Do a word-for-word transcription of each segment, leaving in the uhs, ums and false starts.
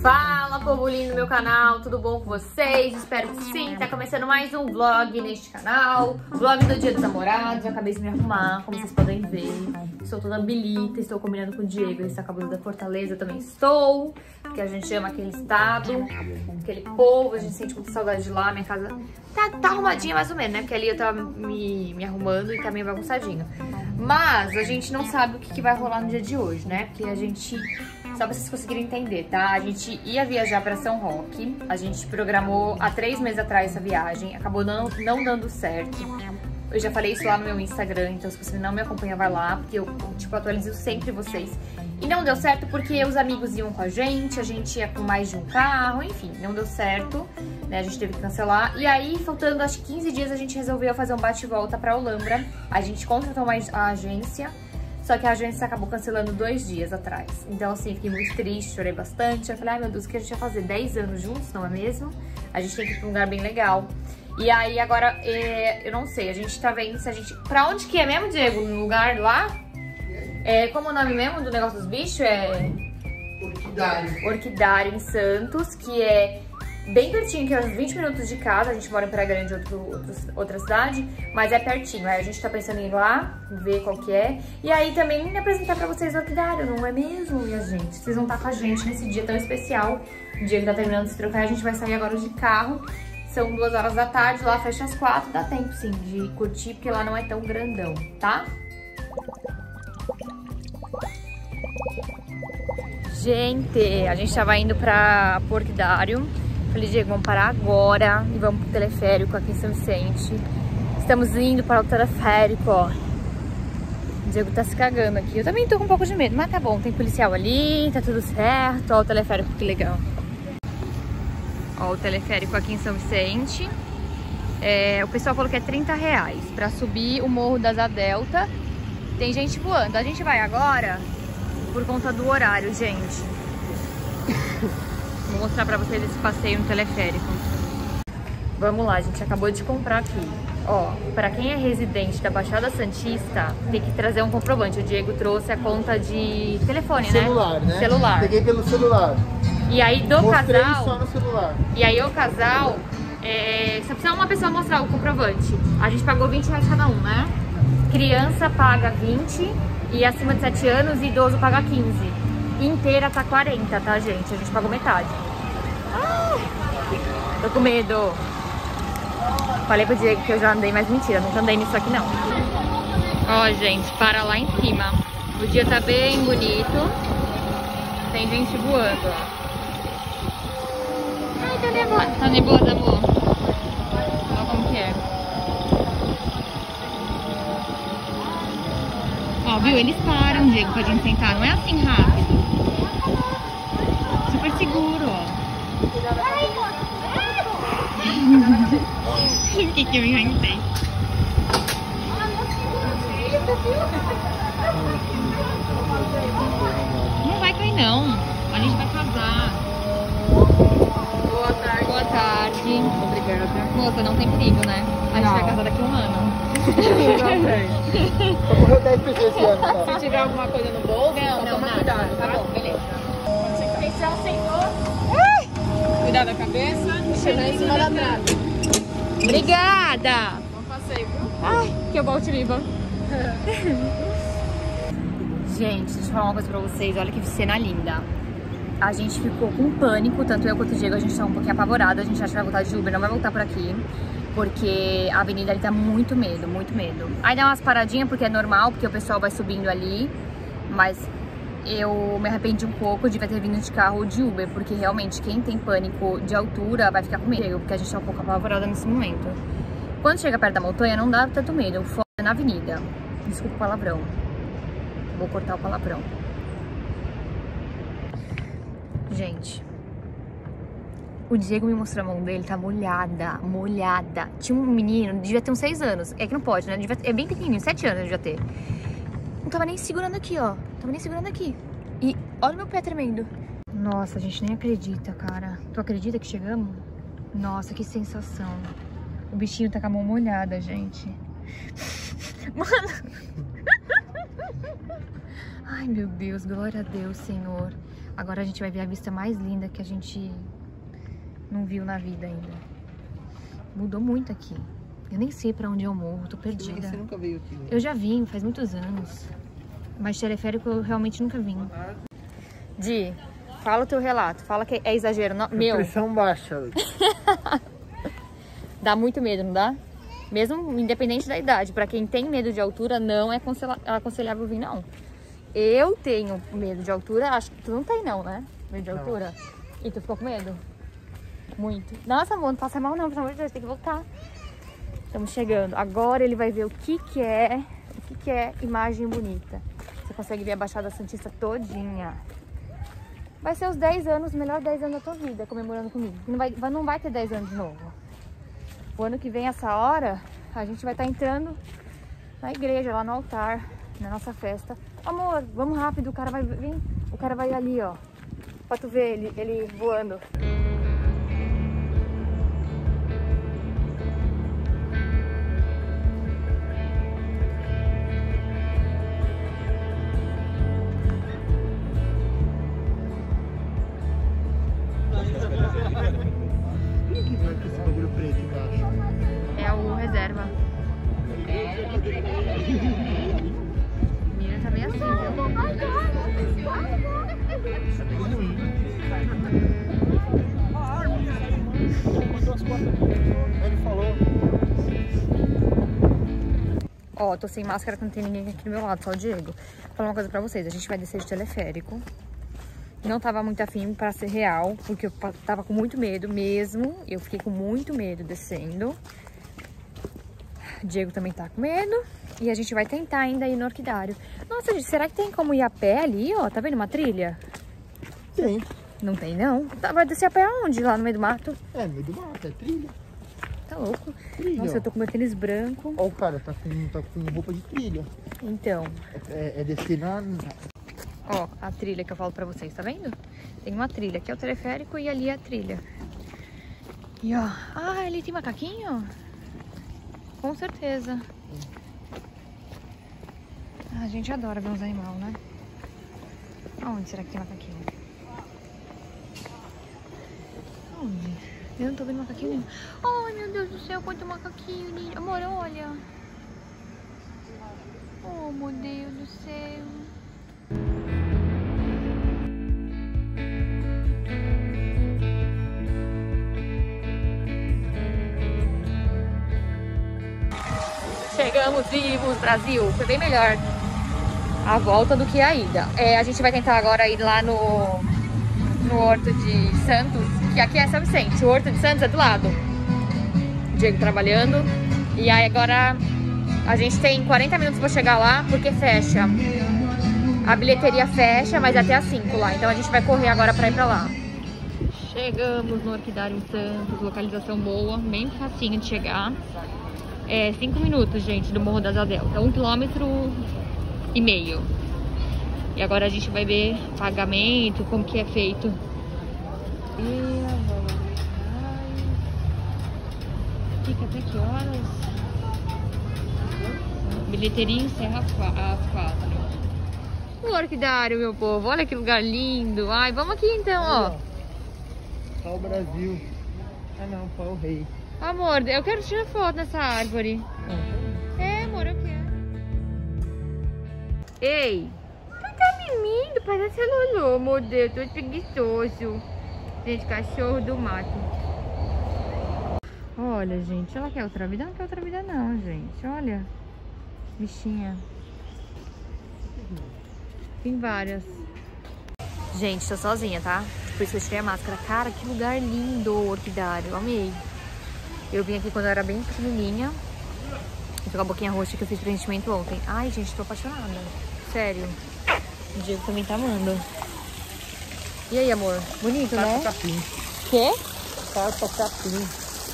Fala, povo lindo do meu canal, tudo bom com vocês? Espero que sim. Tá começando mais um vlog neste canal, vlog do Dia dos Namorados. Eu acabei de me arrumar, como vocês podem ver. Estou toda belita, estou combinando com o Diego. Ele está acabando da Fortaleza, eu também estou, porque a gente ama aquele estado, aquele povo, a gente sente muita saudade de lá. Minha casa tá, tá arrumadinha mais ou menos, né? Porque ali eu tava me, me arrumando e tá meio bagunçadinho. Mas a gente não sabe o que, que vai rolar no dia de hoje, né? Porque a gente... Só pra vocês conseguirem entender, tá? A gente ia viajar pra São Roque. A gente programou há três meses atrás essa viagem. Acabou não, não dando certo. Eu já falei isso lá no meu Instagram, então se você não me acompanha, vai lá. Porque eu, tipo, atualizo sempre vocês. E não deu certo porque os amigos iam com a gente. A gente ia com mais de um carro, enfim, não deu certo, né? A gente teve que cancelar. E aí, faltando acho que quinze dias, a gente resolveu fazer um bate e volta pra Olambra. A gente contratou uma agência. Só que a agência acabou cancelando dois dias atrás. Então, assim, fiquei muito triste, chorei bastante. Eu falei, ai meu Deus, o que a gente vai fazer? dez anos juntos, não é mesmo? A gente tem que ir pra um lugar bem legal. E aí, agora, é, eu não sei, a gente tá vendo se a gente... Pra onde que é mesmo, Diego? No lugar lá? É, como o nome mesmo do negócio dos bichos? É... Orquidário. Orquidário, em Santos, que é... bem pertinho, que é uns vinte minutos de casa. A gente mora em Praia Grande, outro, outro, outra cidade, mas é pertinho. Aí a gente tá pensando em ir lá, ver qual que é. E aí também me apresentar pra vocês o Orquidário, não é mesmo, minha gente? Vocês vão estar com a gente nesse dia tão especial. O dia que tá terminando de se trocar, a gente vai sair agora de carro. São duas horas da tarde, lá fecha às quatro. Dá tempo, sim, de curtir, porque lá não é tão grandão, tá? Gente, a gente tava indo pra Orquidário. Falei, Diego, vamos parar agora e vamos pro teleférico aqui em São Vicente. Estamos indo para o teleférico, ó. O Diego tá se cagando aqui. Eu também tô com um pouco de medo, mas tá bom. Tem policial ali, tá tudo certo. Ó o teleférico, que legal. Ó o teleférico aqui em São Vicente. É, o pessoal falou que é trinta reais pra subir o Morro da Asa Delta. Tem gente voando. A gente vai agora por conta do horário, gente. Vou mostrar pra vocês esse passeio no teleférico. Vamos lá, a gente acabou de comprar aqui. Ó, pra quem é residente da Baixada Santista, tem que trazer um comprovante. O Diego trouxe a conta de telefone, celular, né? né? Celular. Peguei pelo celular. E aí do Mostrei casal... só no celular. E aí o casal, é, só precisa uma pessoa mostrar o comprovante. A gente pagou vinte reais cada um, né? Criança paga vinte e acima de sete anos, idoso paga quinze. Inteira tá quarenta, tá, gente? A gente pagou metade. Ah, tô com medo. Falei pro Diego que eu já andei, mas mentira, nunca andei nisso aqui não. Ó, gente, para lá em cima. O dia tá bem bonito. Tem gente voando, ó. Ai, tá nevoado. Tá nevoado, amor. Olha como que é. Ó, viu? Eles param, Diego, pra gente sentar. Não é assim rápido. Super seguro, ó. O que que eu inventei? Não vai cair, não. A gente vai casar. Boa tarde. Boa tarde. Obrigada. Moça, não tem perigo, né? A gente não. Vai casar daqui a um ano. Não tem. Só morreu dez pessoas esse ano, só. Se tiver alguma coisa no bolso, não, não, nada. Cuidado, tá bom, beleza. Atenção, senhor. Cuidado da cabeça. Chegar em cima da trave. Obrigada. Bom passeio, viu? Ai, que eu volte viva. Gente, deixa eu falar uma coisa pra vocês. Olha que cena linda. A gente ficou com pânico, tanto eu quanto o Diego, a gente tá um pouquinho apavorado. A gente acha que vai voltar de Uber, não vai voltar por aqui. Porque a avenida ali tá muito medo, muito medo. Aí dá umas paradinhas porque é normal, porque o pessoal vai subindo ali. Mas eu me arrependi um pouco de ter vindo de carro ou de Uber. Porque realmente quem tem pânico de altura vai ficar com medo. Porque a gente tá um pouco apavorada nesse momento. Quando chega perto da montanha não dá tanto medo. Fora na avenida. Desculpa o palavrão. Vou cortar o palavrão. Gente, o Diego me mostrou a mão dele, tá molhada, molhada. Tinha um menino, devia ter uns seis anos. É que não pode, né? Devia, é bem pequenininho, sete anos devia ter. Não tava nem segurando aqui, ó. Não tava nem segurando aqui. E olha o meu pé tremendo. Nossa, a gente nem acredita, cara. Tu acredita que chegamos? Nossa, que sensação. O bichinho tá com a mão molhada, gente. Mano. Ai, meu Deus, glória a Deus, Senhor. Agora a gente vai ver a vista mais linda que a gente não viu na vida ainda. Mudou muito aqui. Eu nem sei pra onde eu morro, tô perdida. Você nunca veio aqui, né? Eu já vim, faz muitos anos. Mas teleférico eu realmente nunca vim. Di, fala o teu relato. Fala que é exagero. Não, meu. Pressão baixa. Dá muito medo, não dá? Mesmo independente da idade. Pra quem tem medo de altura, não é aconselhável vir, não. Eu tenho medo de altura. Acho que tu não tem, não, né? Medo de altura. Não. E tu ficou com medo? Muito. Nossa, amor, não passa mal não, pelo amor de Deus, tem que voltar. Estamos chegando. Agora ele vai ver o que que é, o que que é imagem bonita. Você consegue ver a Baixada Santista todinha. Vai ser os dez anos, os melhores dez anos da tua vida, comemorando comigo. Não vai, não vai ter dez anos de novo. O ano que vem, essa hora, a gente vai estar entrando na igreja, lá no altar, na nossa festa. Amor, vamos rápido, o cara vai vir, o cara vai ali, ó. Pra tu ver ele, ele voando. É o reserva. Mira, tá bem assim, Ele falou. Ó, tô sem máscara que não tem ninguém aqui do meu lado, só o Diego. Vou falar uma coisa pra vocês, a gente vai descer de teleférico. Não tava muito afim pra ser real, porque eu tava com muito medo mesmo. Eu fiquei com muito medo descendo. O Diego também tá com medo. E a gente vai tentar ainda ir no orquidário. Nossa, gente, será que tem como ir a pé ali, ó? Tá vendo uma trilha? Tem. Não tem, não? Tá, vai descer a pé aonde? Lá no meio do mato? É, no meio do mato, é trilha. Tá louco? Trilha, Nossa, ó. eu tô com meu tênis branco. Ó, o cara tá com, tá com roupa de trilha. Então, É, é descer na... ó, a trilha que eu falo pra vocês, tá vendo? Tem uma trilha, aqui é o teleférico e ali é a trilha. E ó, ah, ali tem macaquinho? Com certeza. Ah, a gente adora ver uns animais, né? Aonde será que tem macaquinho? Onde? Eu não tô vendo macaquinho nenhum. Ai, meu Deus do céu, quanto macaquinho lindo. Amor, olha. Oh, meu Deus do céu. Chegamos vivos, Brasil. Foi bem melhor a volta do que a ida. É, a gente vai tentar agora ir lá no, no Horto de Santos, que aqui é São Vicente. O Horto de Santos é do lado. O Diego trabalhando. E aí agora a gente tem quarenta minutos para chegar lá, porque fecha. A bilheteria fecha, mas até às cinco lá. Então a gente vai correr agora para ir para lá. Chegamos no Orquidário em Santos, localização boa, bem facinho de chegar. É cinco minutos, gente, do Morro das Adeltas, um quilômetro e meio. E agora a gente vai ver pagamento, como que é feito. E agora? Fica até que horas? Bilheteria encerra às quatro. O Orquidário, meu povo, olha que lugar lindo. Ai, vamos aqui então, ó. Pau Brasil. Ah não, pau rei. Amor, eu quero tirar foto nessa árvore. É, amor, eu quero. Ei, tu tá mimindo? Parece Lulu, meu Deus, tô preguiçoso. Gente, cachorro do mato. Olha, gente, ela quer outra vida? Não quer outra vida não, gente. Olha, bichinha. Tem várias. Gente, tô sozinha, tá? Por isso que eu tirei a máscara. Cara, que lugar lindo o Orquidário, amei. Eu vim aqui quando eu era bem pequenininha. Eu tô com a boquinha roxa que eu fiz preenchimento ontem. Ai, gente, tô apaixonada. Sério. O Diego também tá amando. E aí, amor? Bonito, né? Carpa capim. Quê? Carpa capim.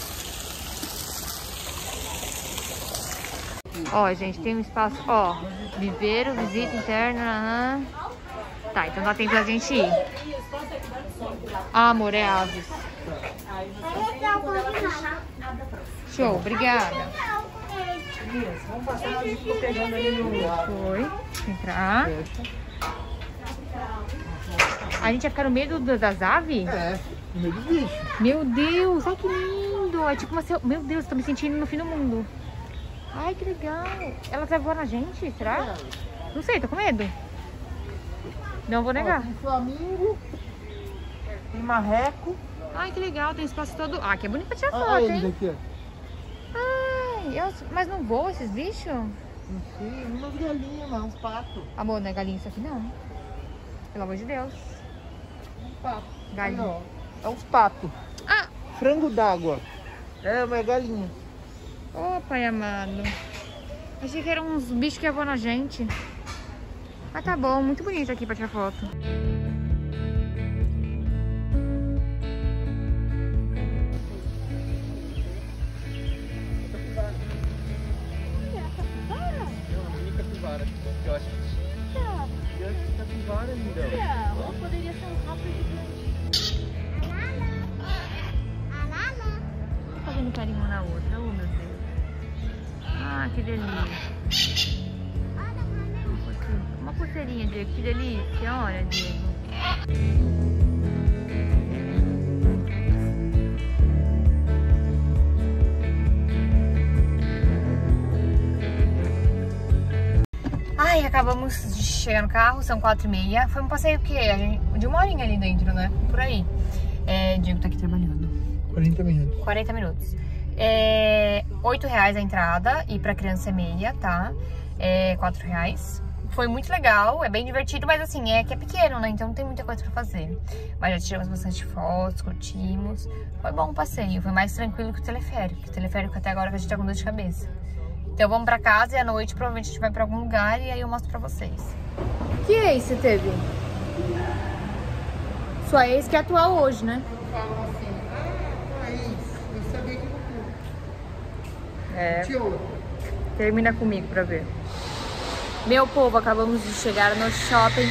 Ó, gente, tem um espaço, ó. Viveiro, visita interna. Tá, então dá tempo da gente ir. Ah, amor, é aves. Show, obrigada. Vamos passar, a gente ficou pegando ali no lado. Foi, entrar. A gente ia ficar no meio do, das aves? É, no meio dos bichos. Meu Deus, ai que lindo. É tipo uma... Meu Deus, tô me sentindo no fim do mundo. Ai, que legal. Ela vai voar na gente, será? Não sei, tô com medo. Não vou negar. Ó, tem flamingo, tem marreco. Ai, que legal, tem espaço todo. Ah, que é bonito pra tirar foto, Olha eles hein? aqui, ó. Ai, eu... mas não voam esses bichos? Não sei, umas galinhas lá, uns patos. Amor, não é galinha isso aqui não. Pelo amor de Deus. Um pato. Galinha. Aí, ó, é uns patos. Ah! Frango d'água. É, uma galinha. Ô, pai amado. Achei que eram uns bichos que iam voar na gente. Mas tá bom, muito bonito aqui pra tirar foto. Eu acho que eu acho que capivara, lindão. Ou poderia ser um rato gigante. Fazendo carinho uma na outra, oh meu Deus. Ah, que delícia. Uma pulseirinha, Diego, que delícia. Olha, Diego. Ai, acabamos de chegar no carro, são quatro e meia. Foi um passeio que a gente, de uma horinha ali dentro, né? Por aí. É, Diego tá aqui trabalhando. quarenta minutos. quarenta minutos. É, oito reais a entrada e pra criança é meia, tá? É quatro reais. Foi muito legal, é bem divertido, mas assim, é que é pequeno, né? Então não tem muita coisa pra fazer. Mas já tiramos bastante fotos, curtimos. Foi bom o passeio, foi mais tranquilo que o teleférico. O teleférico até agora que a gente tá com dor de cabeça. Então vamos pra casa e à noite provavelmente a gente vai pra algum lugar e aí eu mostro pra vocês. Que ex você teve? Sua ex que é atual hoje, né? Falam assim, ah, ex, eu sabia que não É. tinha outro. Termina comigo pra ver. Meu povo, acabamos de chegar no shopping.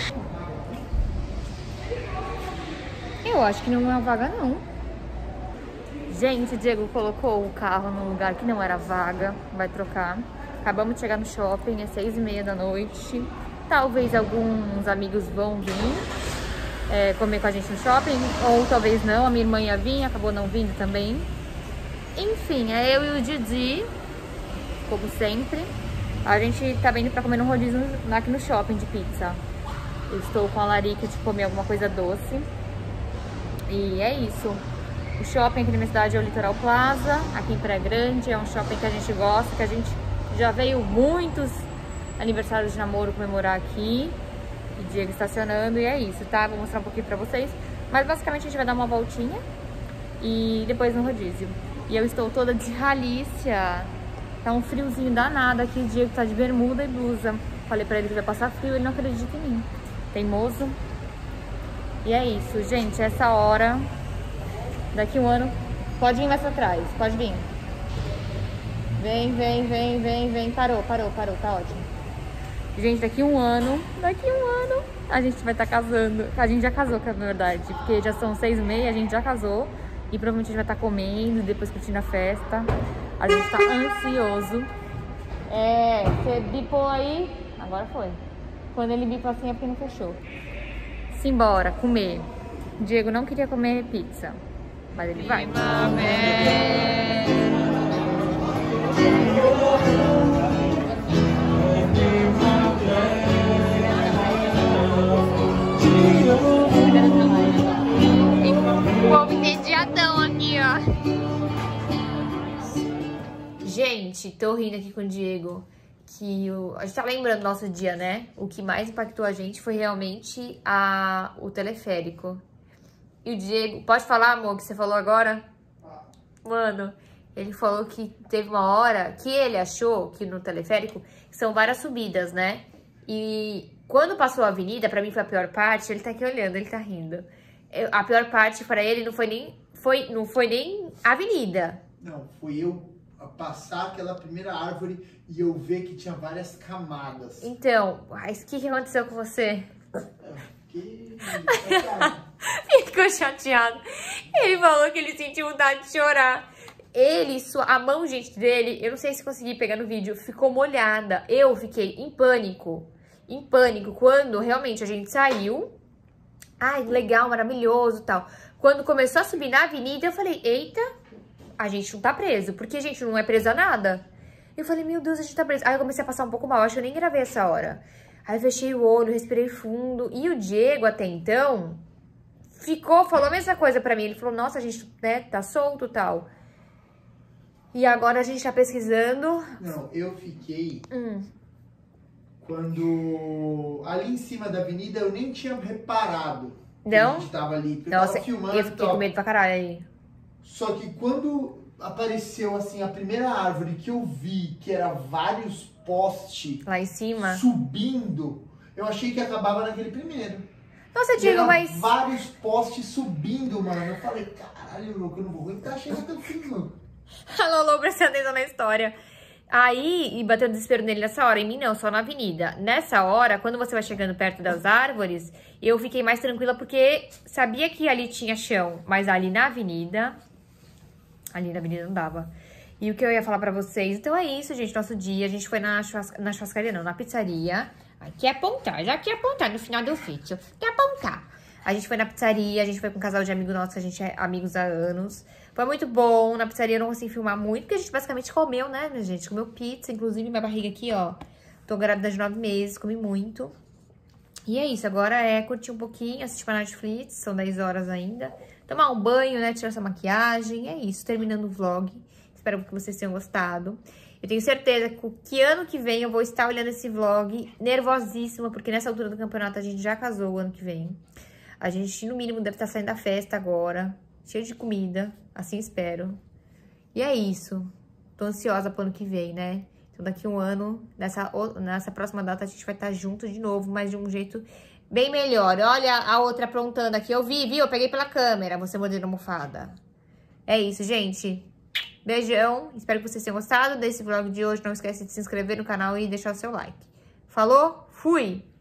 Eu acho que não é uma vaga, não. Gente, o Diego colocou o carro num lugar que não era vaga. Vai trocar. Acabamos de chegar no shopping, é seis e meia da noite. Talvez alguns amigos vão vir é, comer com a gente no shopping. Ou talvez não, a minha irmã ia vir, acabou não vindo também. Enfim, é eu e o Didi, como sempre. A gente tá vindo pra comer no rodízio aqui no shopping de pizza. Eu estou com a Larica de comer alguma coisa doce. E é isso. O shopping aqui na minha cidade é o Litoral Plaza, aqui em Praia Grande. É um shopping que a gente gosta, que a gente já veio muitos aniversários de namoro comemorar aqui. E Diego estacionando, e é isso, tá? Vou mostrar um pouquinho pra vocês. Mas basicamente a gente vai dar uma voltinha e depois no rodízio. E eu estou toda de ralícia. Tá um friozinho danado aqui, o Diego tá de bermuda e blusa. Falei pra ele que vai passar frio, ele não acredita em mim. Teimoso. E é isso, gente, essa hora, daqui um ano, pode vir mais pra trás, pode vir. Vem, vem, vem, vem, vem, parou, parou, parou, tá ótimo. Gente, daqui um ano, daqui um ano, a gente vai estar tá casando. A gente já casou, na verdade, porque já são seis e meia, a gente já casou. E provavelmente a gente vai estar tá comendo, depois curtindo a festa. A gente tá ansioso. É, você bipou aí? Agora foi. Quando ele bipou assim é porque não fechou. Simbora, comer. O Diego não queria comer pizza, mas ele vai. O povo entediadão aqui, ó. Gente, tô rindo aqui com o Diego, que o... a gente tá lembrando do nosso dia, né? O que mais impactou a gente foi realmente a... o teleférico. E o Diego... Pode falar, amor, que você falou agora? Mano, ele falou que teve uma hora que ele achou que no teleférico são várias subidas, né? E quando passou a avenida, pra mim foi a pior parte, ele tá aqui olhando, ele tá rindo. Eu, a pior parte pra ele não foi nem, foi, não foi nem a avenida. Não, foi eu passar aquela primeira árvore e eu ver que tinha várias camadas. Então, mas o que, que aconteceu com você? Eu fiquei chateado. Ficou chateado. Ele falou que ele sentiu vontade de chorar. Ele, sua, a mão, gente, dele, eu não sei se consegui pegar no vídeo, ficou molhada. Eu fiquei em pânico. Em pânico. Quando realmente a gente saiu Ai, legal, maravilhoso e tal. Quando começou a subir na avenida, eu falei, eita, a gente não tá preso. Porque a gente não é preso a nada. Eu falei, meu Deus, a gente tá preso. Aí eu comecei a passar um pouco mal, acho que eu nem gravei essa hora. Aí eu fechei o olho, respirei fundo. E o Diego, até então, ficou, falou a mesma coisa pra mim. Ele falou, nossa, a gente, né, tá solto e tal. E agora a gente tá pesquisando. Não, eu fiquei... Hum. Quando... Ali em cima da avenida, eu nem tinha reparado que Não? a gente tava ali. Porque Nossa, eu tava filmando eu e fiquei tal. com medo pra caralho aí. Só que quando apareceu, assim, a primeira árvore que eu vi, que era vários postes Lá em cima. subindo, eu achei que acabava naquele primeiro. Nossa, E Diego, era mas... vários postes subindo, mano. Eu falei, caralho, louco, eu não vou aguentar chegar até o fim, mano. A Lolo prestando atenção na história. Aí, e bateu o desespero nele nessa hora. Em mim não, só na avenida. Nessa hora, quando você vai chegando perto das árvores, eu fiquei mais tranquila porque sabia que ali tinha chão. Mas ali na avenida... Ali na avenida não dava. E o que eu ia falar pra vocês... Então é isso, gente, nosso dia. A gente foi na, churrasca, na churrascaria, não, na pizzaria. Aqui é apontar, já aqui é apontar no final do vídeo. Quer apontar. A gente foi na pizzaria, a gente foi com um casal de amigos nossos, que a gente é amigos há anos. Foi muito bom. Na pizzaria eu não consegui filmar muito, porque a gente basicamente comeu, né, minha gente? Comeu pizza, inclusive minha barriga aqui, ó. Tô grávida de nove meses, comi muito. E é isso, agora é curtir um pouquinho, assistir pra Netflix, são dez horas ainda. Tomar um banho, né, tirar essa maquiagem, é isso, terminando o vlog. Espero que vocês tenham gostado. Eu tenho certeza que ano que vem eu vou estar olhando esse vlog nervosíssima, porque nessa altura do campeonato a gente já casou o ano que vem. A gente, no mínimo, deve estar saindo da festa agora, cheio de comida, assim espero. E é isso, tô ansiosa pro ano que vem, né? Então daqui a um ano, nessa, nessa próxima data, a gente vai estar junto de novo, mas de um jeito bem melhor. Olha a outra aprontando aqui, eu vi, viu? Eu peguei pela câmera, você modelo almofada. É isso, gente. Beijão, espero que vocês tenham gostado desse vlog de hoje. Não esquece de se inscrever no canal e deixar o seu like. Falou? Fui!